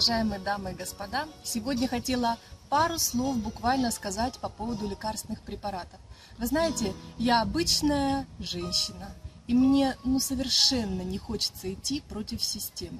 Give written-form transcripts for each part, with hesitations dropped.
уважаемые дамы и господа! Сегодня хотела пару слов буквально сказать по поводу лекарственных препаратов. Вы знаете, я обычная женщина, и мне совершенно не хочется идти против системы.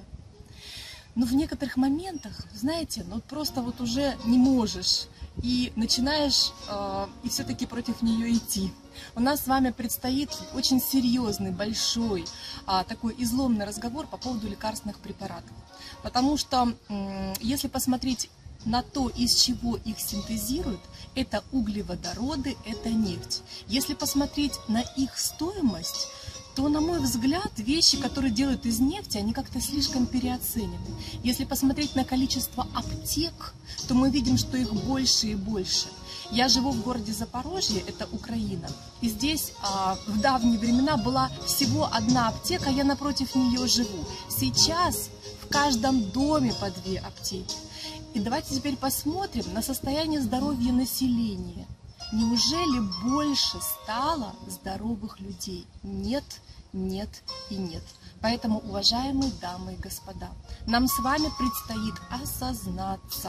Но в некоторых моментах, знаете, просто уже не можешь и начинаешь и все-таки против нее идти. У нас с вами предстоит очень серьезный, большой, такой изломный разговор по поводу лекарственных препаратов. Потому что если посмотреть на то, из чего их синтезируют, это углеводороды, это нефть. Если посмотреть на их стоимость, то, на мой взгляд, вещи, которые делают из нефти, они как-то слишком переоценены. Если посмотреть на количество аптек, то мы видим, что их больше и больше. Я живу в городе Запорожье, это Украина, и здесь в давние времена была всего одна аптека, я напротив нее живу. Сейчас в каждом доме по 2 аптеки. И давайте теперь посмотрим на состояние здоровья населения. Неужели больше стало здоровых людей? Нет, нет и нет. Поэтому, уважаемые дамы и господа, нам с вами предстоит осознаться.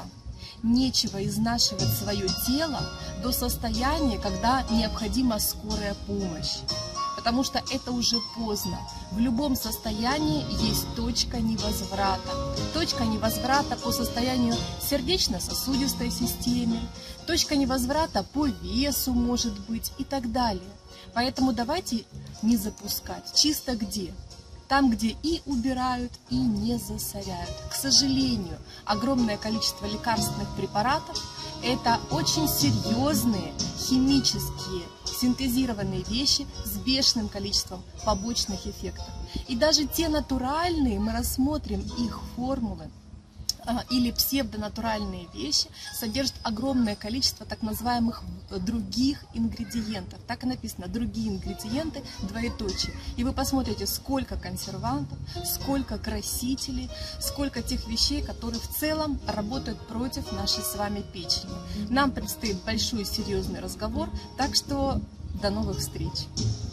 Нечего изнашивать свое тело до состояния, когда необходима скорая помощь. Потому что это уже поздно. В любом состоянии есть точка невозврата. Точка невозврата по состоянию сердечно-сосудистой системы, точка невозврата по весу может быть и так далее. Поэтому давайте не запускать. Чисто где? Там, где и убирают, и не засоряют. К сожалению, огромное количество лекарственных препаратов – это очень серьезные химические синтезированные вещи с бешеным количеством побочных эффектов. И даже те натуральные, мы рассмотрим их формулы, или псевдонатуральные вещи содержат огромное количество так называемых других ингредиентов. Так и написано: другие ингредиенты, двоеточие. И вы посмотрите, сколько консервантов, сколько красителей, сколько тех вещей, которые в целом работают против нашей с вами печени. Нам предстоит большой серьезный разговор, так что до новых встреч!